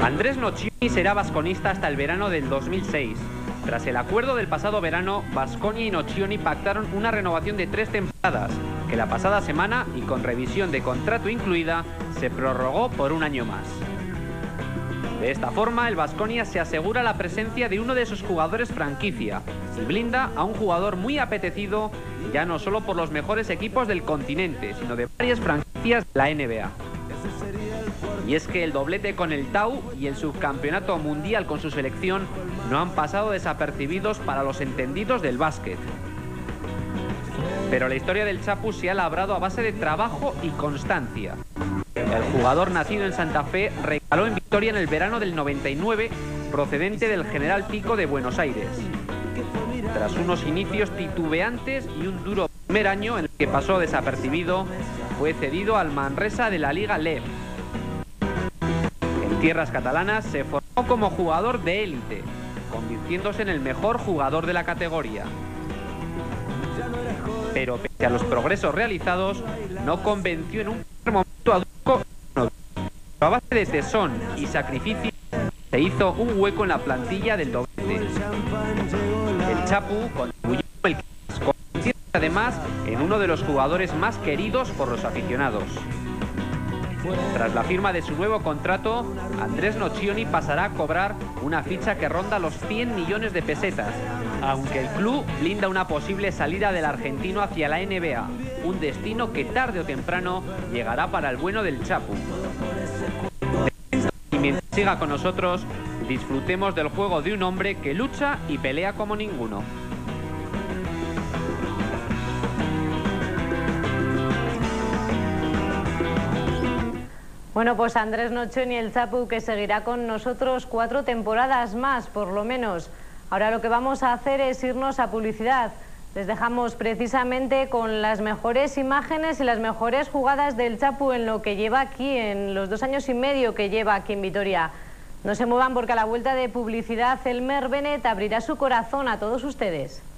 Andrés Nocioni será vasconista hasta el verano del 2006. Tras el acuerdo del pasado verano, Baskonia y Nocioni pactaron una renovación de 3 temporadas, que la pasada semana, y con revisión de contrato incluida, se prorrogó por un año más. De esta forma, el Baskonia se asegura la presencia de uno de sus jugadores franquicia y blinda a un jugador muy apetecido ya no solo por los mejores equipos del continente, sino de varias franquicias de la NBA. Y es que el doblete con el Tau y el subcampeonato mundial con su selección no han pasado desapercibidos para los entendidos del básquet. Pero la historia del Chapu se ha labrado a base de trabajo y constancia. El jugador nacido en Santa Fe recaló en Vitoria en el verano del 99, procedente del General Pico de Buenos Aires. Tras unos inicios titubeantes y un duro primer año en el que pasó desapercibido, fue cedido al Manresa de la Liga LEB. En tierras catalanas se formó como jugador de élite, convirtiéndose en el mejor jugador de la categoría. Pero pese a los progresos realizados, no convenció en un primer momento a Dusko. A base de tesón y sacrificio se hizo un hueco en la plantilla del doblete. El Chapu contribuyó el convirtiéndose además en uno de los jugadores más queridos por los aficionados. Tras la firma de su nuevo contrato, Andrés Nocioni pasará a cobrar una ficha que ronda los 100 millones de pesetas, aunque el club blinda una posible salida del argentino hacia la NBA, un destino que tarde o temprano llegará para el bueno del Chapu. Y mientras siga con nosotros, disfrutemos del juego de un hombre que lucha y pelea como ninguno. Bueno, pues Andrés Nocioni, el Chapu, que seguirá con nosotros 4 temporadas más, por lo menos. Ahora lo que vamos a hacer es irnos a publicidad. Les dejamos precisamente con las mejores imágenes y las mejores jugadas del Chapu en lo que lleva aquí, en los 2 años y medio que lleva aquí en Vitoria. No se muevan porque a la vuelta de publicidad Elmer Bennett abrirá su corazón a todos ustedes.